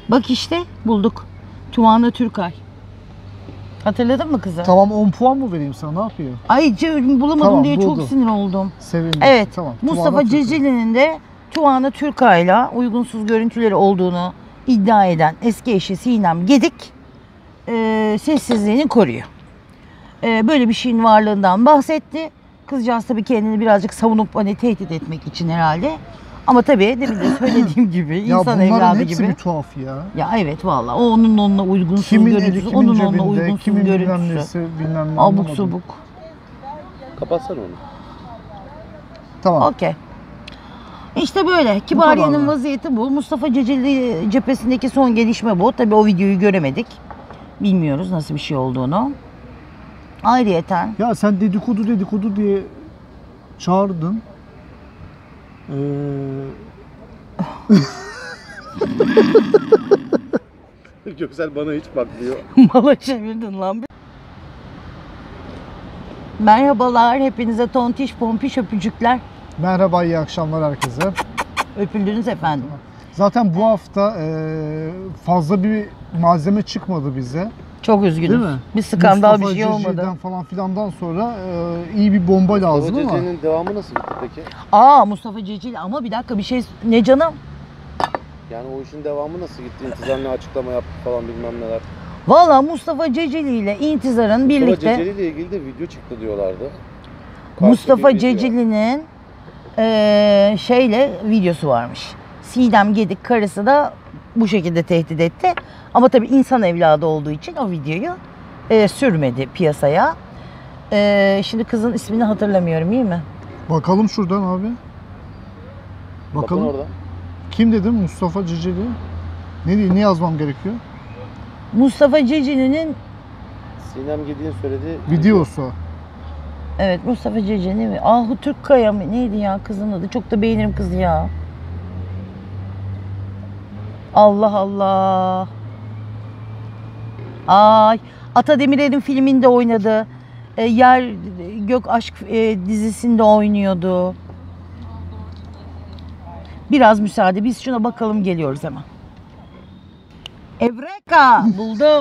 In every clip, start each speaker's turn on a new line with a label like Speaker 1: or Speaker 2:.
Speaker 1: Bak işte bulduk. Tuana Türkay. Hatırladın mı kızı?
Speaker 2: Tamam 10 puan mı vereyim sana, ne yapayım?
Speaker 1: Ay bulamadım
Speaker 2: Tamam,
Speaker 1: diye
Speaker 2: buldum.
Speaker 1: çok sinir oldum.
Speaker 2: Sevindim.
Speaker 1: Evet.
Speaker 2: Tamam.
Speaker 1: Mustafa
Speaker 2: Tuana Türkay.
Speaker 1: Ceceli'nin de Tuana Türkay'la uygunsuz görüntüleri olduğunu iddia eden eski eşi Sinem Gedik sessizliğini koruyor. Böyle bir şeyin varlığından bahsetti. Kızcağız tabii kendini birazcık savunup hani tehdit etmek için herhalde. Ama tabii demin de söylediğim gibi
Speaker 2: Ya
Speaker 1: insan
Speaker 2: bunların
Speaker 1: evladı
Speaker 2: hepsi
Speaker 1: gibi.
Speaker 2: bir tuhaf ya.
Speaker 1: Ya evet vallahi o onun onunla uygunsuz
Speaker 2: Kimin eli
Speaker 1: görüntüsü,
Speaker 2: kimin
Speaker 1: onun onunla
Speaker 2: cebinde,
Speaker 1: uygunsuz
Speaker 2: kimin bilmem
Speaker 1: görüntüsü.
Speaker 2: nesi, bilmem ne
Speaker 1: Abuk
Speaker 2: anlamadım.
Speaker 1: subuk.
Speaker 3: Kapatsana onu.
Speaker 2: Tamam.
Speaker 1: Okey. İşte böyle. Kibariye'nin vaziyeti bu. Mustafa Ceceli cephesindeki son gelişme bu. Tabii o videoyu göremedik. Bilmiyoruz nasıl bir şey olduğunu. Ayrıyeten
Speaker 2: Ya sen dedikodu diye çağırdın.
Speaker 3: Göksel bana hiç bakmıyor.
Speaker 1: mala çevirdin lan. Merhabalar. Hepinize tontiş pompiş öpücükler.
Speaker 2: Merhaba, iyi akşamlar herkese.
Speaker 1: Öpüldünüz efendim.
Speaker 2: Zaten bu hafta fazla bir malzeme çıkmadı bize.
Speaker 1: Çok üzgünüm.
Speaker 2: Değil mi?
Speaker 1: Bir skandal
Speaker 2: Mustafa
Speaker 1: bir şey olmadı.
Speaker 2: Ceceli'den falan filandan sonra iyi bir bomba lazım ama.
Speaker 3: Ceceli'nin devamı nasıl gitti peki?
Speaker 1: Mustafa Ceceli ama bir dakika bir şey ne canım?
Speaker 3: Yani o işin devamı nasıl gitti? İntizamlı açıklama yaptı falan bilmem neler.
Speaker 1: Valla Mustafa Ceceli ile İntizar'ın birlikte
Speaker 3: Mustafa Ceceli ile ilgili de video çıktı diyorlardı.
Speaker 1: Mustafa
Speaker 3: Karşıdaki video.
Speaker 1: Ceceli'nin videosu varmış. Sidem Gedik karısı da bu şekilde tehdit etti. Ama tabii insan evladı olduğu için o videoyu sürmedi piyasaya. Şimdi kızın ismini hatırlamıyorum, iyi mi?
Speaker 2: Bakalım şuradan abi.
Speaker 3: Bakın
Speaker 2: Bakalım.
Speaker 3: orada.
Speaker 2: Kim dedim? Mustafa Ceceli. Ne yazmam gerekiyor?
Speaker 1: Mustafa Ceceli'nin
Speaker 3: Sinem Gedik'in söylediği
Speaker 2: Videosu.
Speaker 1: evet Mustafa Ceceli mi? Ahu Türkkaya mı? Neydi ya kızın adı? Çok da beğenirim kızı ya. Allah Allah. Ay, Ata Demirer'in filminde oynadı. Yer Gök Aşk dizisinde oynuyordu. Biraz müsaade. Biz şuna bakalım, geliyoruz hemen. Evreka! Buldum.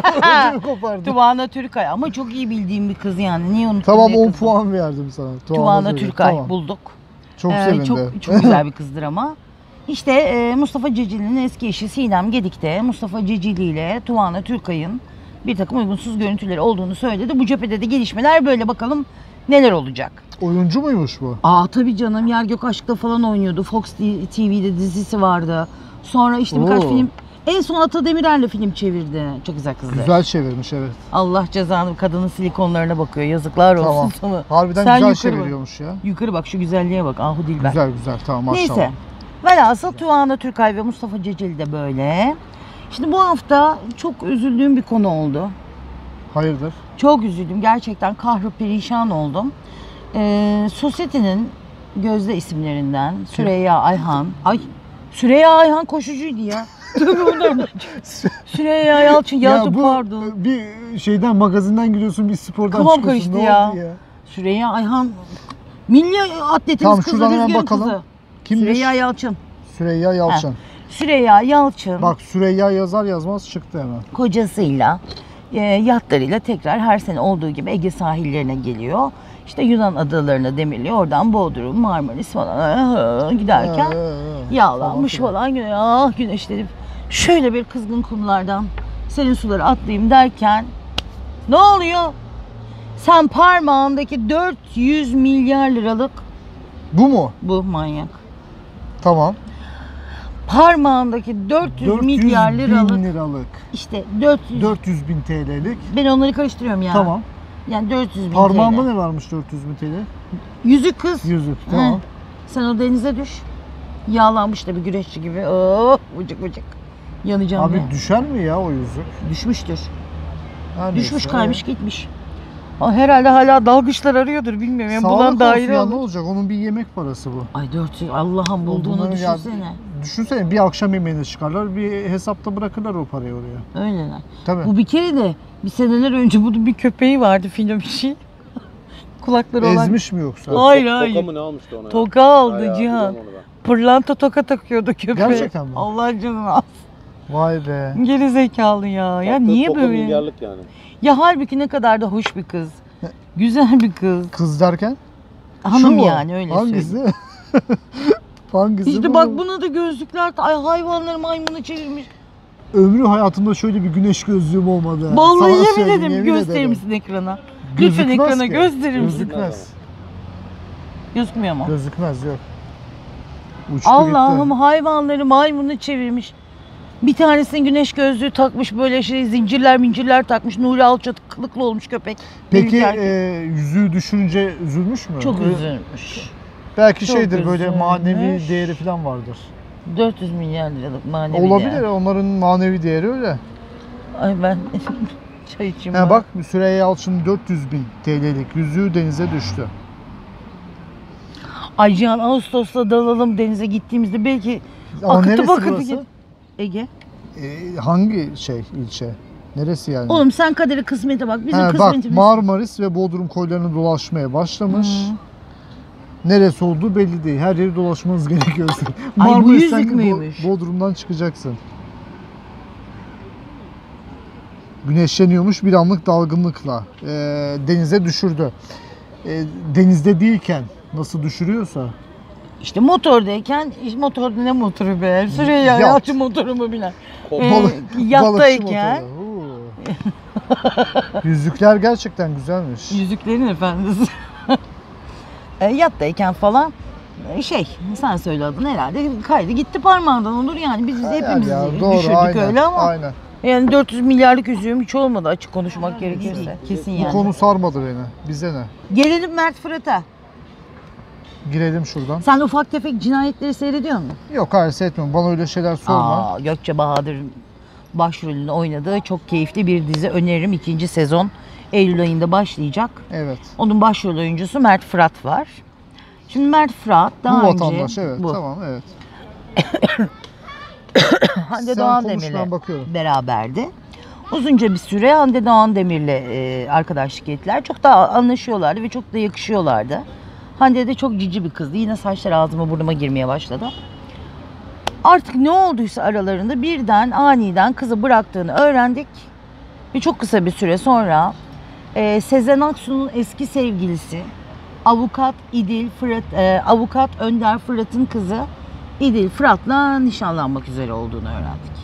Speaker 1: Tuana Türkay. Ama çok iyi bildiğim bir kız yani. Niye unuttun?
Speaker 2: Tamam,
Speaker 1: diye
Speaker 2: 10
Speaker 1: kızdım.
Speaker 2: puan verdim sana.
Speaker 1: Tuana
Speaker 2: Ceceli.
Speaker 1: Türkay
Speaker 2: Tamam.
Speaker 1: bulduk.
Speaker 2: Çok sevindi.
Speaker 1: Çok güzel bir kızdır ama. İşte Mustafa Ceceli'nin eski eşi Sinem Gedik de Mustafa Ceceli ile Tuana Türkay'ın bir takım uygunsuz görüntüleri olduğunu söyledi. Bu cephede de gelişmeler böyle, bakalım neler olacak.
Speaker 2: Oyuncu muymuş bu?
Speaker 1: Tabii canım, Yer Gök Aşk'ta falan oynuyordu. Fox TV'de dizisi vardı. Sonra işte birkaç
Speaker 2: Oo.
Speaker 1: film. En son Ata Demirer'le film çevirdi. Çok güzel kızdı.
Speaker 2: Güzel çevirmiş, evet.
Speaker 1: Allah cezanı, kadının silikonlarına bakıyor. Yazıklar olsun
Speaker 2: Tamam.
Speaker 1: sana.
Speaker 2: Harbiden
Speaker 1: Sen
Speaker 2: güzel
Speaker 1: yukarı bak.
Speaker 2: çeviriyormuş ya.
Speaker 1: Yukarı bak, şu güzelliğe bak. Ahu Dilber.
Speaker 2: Güzel tamam, maşallah.
Speaker 1: Neyse. Velhasıl Tuana Türkay ve Mustafa Ceceli de böyle. Şimdi bu hafta çok üzüldüğüm bir konu oldu.
Speaker 2: Hayırdır?
Speaker 1: Çok üzüldüm. Gerçekten kahru perişan oldum. Sosyetenin gözde isimlerinden Süreyya Ayhan. Süreyya Ayhan koşucuydu ya. Tabii ondan. Süreyya Yalçın. Pardon.
Speaker 2: Bir şeyden, magazinden giriyorsun, bir spordan
Speaker 1: Kafam
Speaker 2: çıkıyorsun.
Speaker 1: karıştı
Speaker 2: Ne
Speaker 1: ya.
Speaker 2: oldu ya?
Speaker 1: Süreyya Ayhan. Milli atletimiz
Speaker 2: Tamam,
Speaker 1: kızı,
Speaker 2: şuradan hemen
Speaker 1: rüzgarın
Speaker 2: bakalım.
Speaker 1: kızı.
Speaker 2: Kimmiş?
Speaker 1: Süreyya Yalçın.
Speaker 2: Süreyya Yalçın.
Speaker 1: Süreyya Yalçın.
Speaker 2: Bak, Süreyya yazar yazmaz çıktı hemen.
Speaker 1: Kocasıyla, yatlarıyla tekrar her sene olduğu gibi Ege sahillerine geliyor. İşte Yunan adalarına demirliyor. Oradan Bodrum, Marmaris falan giderken yağlanmış falan. Güneşlenip şöyle bir kızgın kumlardan serin suları atlayayım derken ne oluyor? Sen parmağındaki 400 milyar liralık,
Speaker 2: Bu mu?
Speaker 1: bu manyak.
Speaker 2: Tamam.
Speaker 1: Parmağındaki 400 milyar liralık,
Speaker 2: bin liralık.
Speaker 1: işte 400
Speaker 2: bin TL'lik.
Speaker 1: ben onları karıştırıyorum ya.
Speaker 2: Tamam.
Speaker 1: Yani 400 bin
Speaker 2: Parmağında
Speaker 1: TL.
Speaker 2: ne varmış 400 bin TL?
Speaker 1: Yüzük kız.
Speaker 2: Yüzük. Tamam.
Speaker 1: Sen o denize düş. Yağlanmış da bir güreşçi gibi. Oh, vıcık vıcık. Yanacağım
Speaker 2: Abi
Speaker 1: ya.
Speaker 2: düşer mi ya o yüzük?
Speaker 1: Düşmüştür.
Speaker 2: Her
Speaker 1: Düşmüş,
Speaker 2: neyse.
Speaker 1: kaymış, gitmiş. Herhalde hala dalgıçlar arıyordur, bilmiyorum. Yani bulan
Speaker 2: Sağlık olsun
Speaker 1: daire
Speaker 2: ya, ne
Speaker 1: olur.
Speaker 2: olacak? Onun bir yemek parası bu.
Speaker 1: Ay 400, Allah'ım bulduğunu
Speaker 2: Bunları ya-
Speaker 1: düşünsene.
Speaker 2: Düşünsene, bir akşam yemeğine çıkarlar, bir hesapta bırakırlar o parayı oraya.
Speaker 1: Öyleler.
Speaker 2: Tabii.
Speaker 1: Bu bir kere de bir seneler önce bunun bir köpeği vardı, film bir şey. Kulakları olan.
Speaker 2: Ezmiş mi yoksa?
Speaker 1: Hayır,
Speaker 3: Toka
Speaker 1: hayır.
Speaker 3: mı ne almıştı ona ya?
Speaker 1: Toka aldı
Speaker 3: Hayır,
Speaker 1: Cihan.
Speaker 3: biliyorum onu ben.
Speaker 1: Pırlanta toka takıyordu köpeğe.
Speaker 2: Gerçekten mi?
Speaker 1: Allah canını alsın.
Speaker 2: Vay be.
Speaker 1: Geri zekalı ya. Ya
Speaker 3: Tatlı
Speaker 1: niye
Speaker 3: toka
Speaker 1: böyle?
Speaker 3: milyarlık yani.
Speaker 1: Ya halbuki ne kadar da hoş bir kız. Güzel bir kız.
Speaker 2: Kız derken? Şu
Speaker 1: Hanım
Speaker 2: mu?
Speaker 1: yani öyle söyleyeyim.
Speaker 2: Hangisi? Hangisi
Speaker 1: İşte
Speaker 2: bu?
Speaker 1: bak buna da gözlükler, ay hayvanları maymunu çevirmiş.
Speaker 2: Ömrü hayatımda şöyle bir güneş gözlüğüm olmadı.
Speaker 1: Vallahi
Speaker 2: Sana
Speaker 1: yemin
Speaker 2: söyleyeyim,
Speaker 1: ederim
Speaker 2: yemin
Speaker 1: gösterir
Speaker 2: ederim.
Speaker 1: misin ekrana? Lütfen
Speaker 2: Gözükmez
Speaker 1: ekrana
Speaker 2: ki.
Speaker 1: gösterir misin?
Speaker 2: Gözükmez.
Speaker 1: Gözükmüyor mu?
Speaker 2: Gözükmez yok. Uçtu
Speaker 1: Allah'ım
Speaker 2: gitti.
Speaker 1: hayvanları maymunu çevirmiş. Bir tanesinin güneş gözlüğü takmış böyle zincirler takmış. Nuri Alço kılıklı olmuş köpek.
Speaker 2: Peki
Speaker 1: Belli ki erkek.
Speaker 2: yüzüğü düşünce üzülmüş mü?
Speaker 1: Çok üzülmüş.
Speaker 2: Belki
Speaker 1: Çok
Speaker 2: şeydir böyle
Speaker 1: üzülmüş.
Speaker 2: manevi değeri falan vardır.
Speaker 1: 400 milyar liralık manevi
Speaker 2: Olabilir,
Speaker 1: değer.
Speaker 2: onların manevi değeri öyle.
Speaker 1: Ay ben çay içeyim.
Speaker 2: He
Speaker 1: ben.
Speaker 2: bak Süreyya Yalçın 400 bin TL'lik yüzüğü denize düştü.
Speaker 1: Ay Cihan Ağustos'ta dalalım denize gittiğimizde belki
Speaker 2: Ama
Speaker 1: akıtı
Speaker 2: neresi
Speaker 1: bakıtı
Speaker 2: burası?
Speaker 1: git. Ege.
Speaker 2: Hangi ilçe? Neresi yani?
Speaker 1: Oğlum sen kaderi kısmete bak. Bizim
Speaker 2: He, bak
Speaker 1: kısmetimiz.
Speaker 2: Marmaris ve Bodrum koylarını dolaşmaya başlamış.
Speaker 1: Hı.
Speaker 2: Neresi olduğu belli değil. Her yeri dolaşmanız gerekiyor.
Speaker 1: Ay, bu
Speaker 2: Marmaris'ten
Speaker 1: yüzük müymüş?
Speaker 2: Bodrum'dan çıkacaksın. Güneşleniyormuş bir anlık dalgınlıkla. Denize düşürdü. Denizde değilken nasıl düşürüyorsa.
Speaker 1: İşte motordayken, motorda ne motoru be? Süreyya
Speaker 2: Yat.
Speaker 1: Yalçın motoru mu biner?
Speaker 2: Balıkçı
Speaker 1: Yattayken.
Speaker 2: motoru. Yüzükler gerçekten güzelmiş.
Speaker 1: Yüzüklerin efendisi. Yattayken falan sen söyle adını herhalde kaydı gitti parmağından olur yani biz hepimiz
Speaker 2: ya,
Speaker 1: düşürdük
Speaker 2: aynen,
Speaker 1: öyle ama
Speaker 2: aynen.
Speaker 1: yani 400 milyarlık yüzüğüm hiç olmadı açık konuşmak gerekirse kesin
Speaker 2: Bu
Speaker 1: yani.
Speaker 2: konu sarmadı beni. Bize ne?
Speaker 1: Gelelim Mert Fırat'a.
Speaker 2: Girelim şuradan.
Speaker 1: Sen ufak tefek cinayetleri seyrediyor musun?
Speaker 2: Yok hayır seyretmiyorum. Bana öyle şeyler sorma.
Speaker 1: Gökçe Bahadır başrolünde oynadığı çok keyifli bir dizi öneririm. 2. sezon Eylül ayında başlayacak.
Speaker 2: Evet.
Speaker 1: Onun başrol oyuncusu Mert Fırat var. Şimdi Mert Fırat daha
Speaker 2: Bu
Speaker 1: önce
Speaker 2: vatandaş evet
Speaker 1: bu.
Speaker 2: tamam evet.
Speaker 1: Hande
Speaker 2: Sen
Speaker 1: Doğan
Speaker 2: konuş, ben
Speaker 1: Demir'le
Speaker 2: bakıyorum.
Speaker 1: beraberdi. Uzunca bir süre Hande Doğan Demir'le arkadaşlık ettiler. Çok da anlaşıyorlardı ve çok da yakışıyorlardı. Hande de çok cici bir kızdı. Yine saçlar ağzıma burnuma girmeye başladı. Artık ne olduysa aralarında birden aniden kızı bıraktığını öğrendik. Ve çok kısa bir süre sonra Sezen Aksu'nun eski sevgilisi avukat Önder Fırat'ın kızı İdil Fırat'la nişanlanmak üzere olduğunu öğrendik.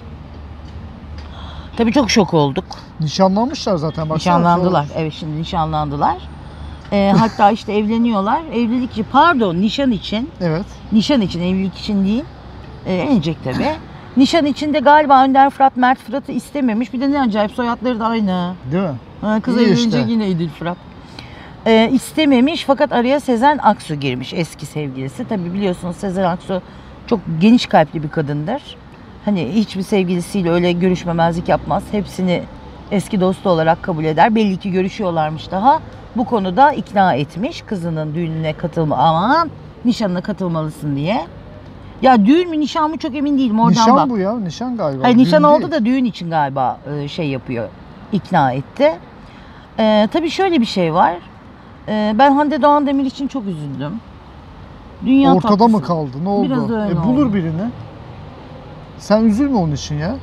Speaker 1: Tabii çok şok olduk.
Speaker 2: Nişanlanmışlar zaten. Baksana,
Speaker 1: Nişanlandılar. Evet şimdi nişanlandılar. Hatta işte evleniyorlar. Nişan için.
Speaker 2: Evet.
Speaker 1: Nişan için, evlilik için değil. Evlenecek tabii. Nişan için de galiba Önder Fırat, Mert Fırat'ı istememiş. Bir de ne acayip soyadları da aynı.
Speaker 2: Değil mi?
Speaker 1: Kız
Speaker 2: İyi
Speaker 1: evlenecek
Speaker 2: işte.
Speaker 1: yine İdil Fırat. İstememiş fakat araya Sezen Aksu girmiş eski sevgilisi. Tabii biliyorsunuz Sezen Aksu çok geniş kalpli bir kadındır. Hani hiçbir sevgilisiyle öyle görüşmemezlik yapmaz. Hepsini eski dostu olarak kabul eder. Belli ki görüşüyorlarmış daha. Bu konuda ikna etmiş kızının düğününe nişanına katılmalısın diye. Ya düğün mü nişan mı çok emin değilim oradan
Speaker 2: Nişan
Speaker 1: bak.
Speaker 2: bu ya. Nişan galiba.
Speaker 1: Hayır, nişan
Speaker 2: Düğün
Speaker 1: oldu
Speaker 2: değil.
Speaker 1: da düğün için galiba yapıyor. İkna etti. Tabii şöyle bir şey var. Ben Hande Doğan Demir için çok üzüldüm. Dünya
Speaker 2: Ortada
Speaker 1: tatlısı.
Speaker 2: mı kaldı? Ne oldu?
Speaker 1: Biraz öyle
Speaker 2: Bulur
Speaker 1: oldu.
Speaker 2: birini. Sen üzülme onun için ya.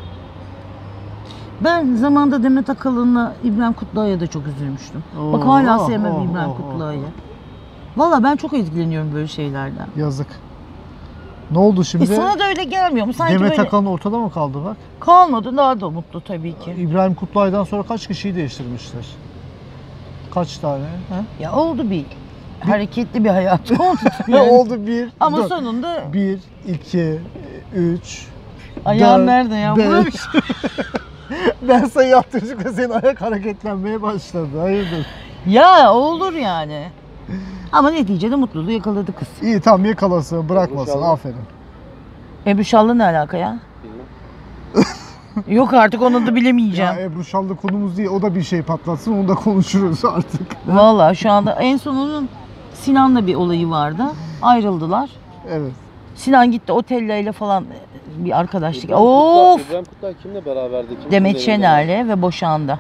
Speaker 1: Ben zamanında Demet Akalın'la İbrahim Kutluay'a da çok üzülmüştüm. Bak hala sevmem İbrahim Kutluay'ı. Valla ben çok etkileniyorum böyle şeylerden.
Speaker 2: Yazık. Ne oldu şimdi?
Speaker 1: Sana da öyle gelmiyor mu? Sanki
Speaker 2: Demet
Speaker 1: böyle
Speaker 2: Akalın ortada mı kaldı bak?
Speaker 1: kalmadı daha da mutlu tabii ki.
Speaker 2: İbrahim Kutluay'dan sonra kaç kişiyi değiştirmişler? Kaç tane? He?
Speaker 1: Ya oldu bir hareketli bir hayat oldu. Yani.
Speaker 2: Oldu bir.
Speaker 1: Ama
Speaker 2: dört.
Speaker 1: sonunda
Speaker 2: 1, 2, 3.
Speaker 1: ayağın
Speaker 2: dört,
Speaker 1: nerede ya?
Speaker 2: beş.
Speaker 1: Bırak.
Speaker 2: Ben sayı attırdıkça senin ayak hareketlenmeye başladı. Hayırdır?
Speaker 1: Ya olur yani. Ama neticede mutluluğu yakaladı kız.
Speaker 2: İyi tamam yakalasın, bırakmasın.
Speaker 3: İnşallah.
Speaker 2: Aferin.
Speaker 1: Ebru Şallı ne alaka ya?
Speaker 3: Bilmem.
Speaker 1: Yok artık onu da bilemeyeceğim.
Speaker 2: Ya Ebru Şallı konumuz değil. O da bir şey patlatsın. Onu da konuşuruz artık.
Speaker 1: Vallahi şu anda en son onun Sinan'la bir olayı vardı. Ayrıldılar.
Speaker 2: Evet.
Speaker 1: Sinan gitti Otella ile falan bir arkadaşlık.
Speaker 3: İbrahim Kutlay kimle beraberdi? Kim
Speaker 1: Demet
Speaker 3: kimle evlendi?
Speaker 1: Şener'le ve boşandı.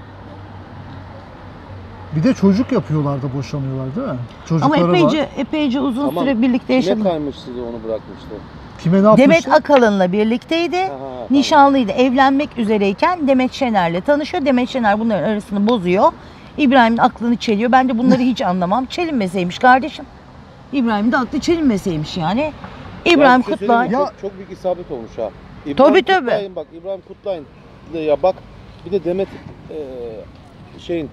Speaker 2: Bir de çocuk yapıyorlar da boşanıyorlar değil mi?
Speaker 1: Ama
Speaker 2: Çocukları var.
Speaker 1: epeyce uzun
Speaker 3: Tamam.
Speaker 1: süre birlikte
Speaker 3: Kime
Speaker 1: yaşadı.
Speaker 3: kaymış sizi onu bırakmıştı?
Speaker 2: Kime ne yapmıştı?
Speaker 1: Demet Akalın'la birlikteydi.
Speaker 3: Aha, tamam.
Speaker 1: Nişanlıydı. Evlenmek üzereyken Demet Şener'le tanışıyor. Demet Şener bunların arasını bozuyor. İbrahim'in aklını çeliyor. Ben de bunları hiç anlamam. Çelinmeseymiş kardeşim. İbrahim'in de aklı çelinmeseymiş yani. İbrahim
Speaker 3: bir şey
Speaker 1: Kutlay.
Speaker 3: söyleyeyim mi?
Speaker 2: Ya-
Speaker 3: Çok büyük isabet olmuş ha.
Speaker 1: Tabii.
Speaker 3: Kutlay'ın bak, İbrahim Kutlay'ın ya bak, bir de Demet şeyin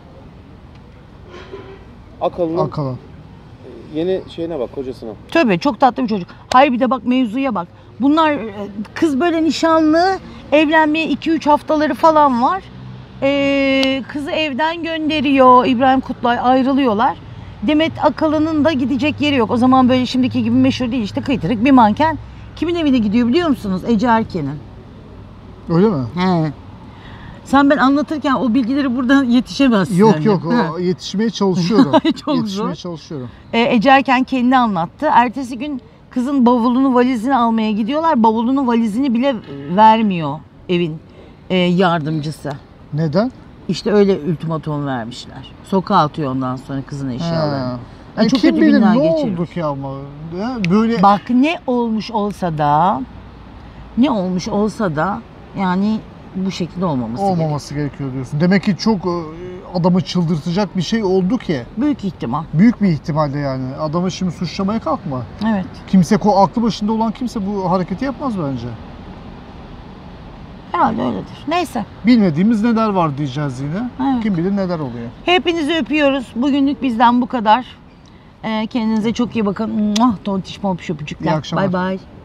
Speaker 3: Akalın'ın
Speaker 2: Akalın.
Speaker 3: yeni şeyine bak, kocasına.
Speaker 1: Tabii çok tatlı bir çocuk. Hayır bir de bak mevzuya bak. Bunlar kız böyle nişanlı, evlenmeye 2-3 haftaları falan var. Kızı evden gönderiyor İbrahim Kutlay, ayrılıyorlar. Demet Akalın'ın da gidecek yeri yok. O zaman böyle şimdiki gibi meşhur değil, işte kıytırık bir manken. Kimin evine gidiyor biliyor musunuz? Ece Erken'in.
Speaker 2: Öyle mi?
Speaker 1: He. Sen ben anlatırken o bilgileri buradan yetişemezsin.
Speaker 2: Yok
Speaker 1: annem.
Speaker 2: yok,
Speaker 1: Ha.
Speaker 2: o yetişmeye çalışıyorum.
Speaker 1: Çok
Speaker 2: Yetişmeye
Speaker 1: zor.
Speaker 2: çalışıyorum.
Speaker 1: Ece Erken kendi anlattı. Ertesi gün kızın bavulunu, valizini almaya gidiyorlar. Bavulunu, valizini bile vermiyor evin yardımcısı.
Speaker 2: Neden?
Speaker 1: İşte öyle ultimatom vermişler. Sokağa atıyor ondan sonra kızın eşyalarını.
Speaker 2: Ha.
Speaker 1: Yani çok
Speaker 2: kim
Speaker 1: kötü
Speaker 2: bilir
Speaker 1: günler
Speaker 2: ne
Speaker 1: geçirmiş.
Speaker 2: oldu ki ama. Ya böyle
Speaker 1: Bak ne olmuş olsa da yani bu şekilde olmaması gerekiyor.
Speaker 2: olmaması gerekiyor diyorsun. Demek ki çok adamı çıldırtacak bir şey oldu ki.
Speaker 1: Büyük ihtimal.
Speaker 2: Büyük bir ihtimalle yani. Adamı şimdi suçlamaya kalkma.
Speaker 1: Evet.
Speaker 2: Kimse, aklı başında olan kimse bu hareketi yapmaz bence.
Speaker 1: Herhalde öyledir. Neyse.
Speaker 2: Bilmediğimiz neler var diyeceğiz yine.
Speaker 1: Evet.
Speaker 2: Kim bilir neler oluyor.
Speaker 1: Hepinizi öpüyoruz. Bugünlük bizden bu kadar. Kendinize çok iyi bakın. Tontiş pompiş öpücükler.
Speaker 2: İyi akşamlar.
Speaker 1: Bay bay.